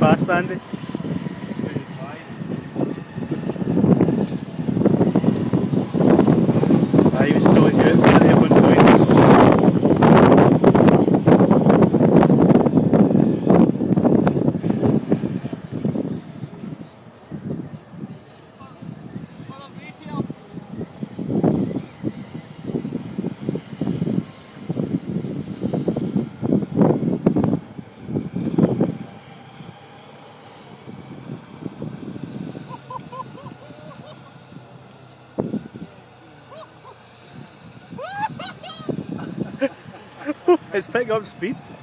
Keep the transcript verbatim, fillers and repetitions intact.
fast, Andy? Ah, he was pulling you out there at one point. It's picking up speed.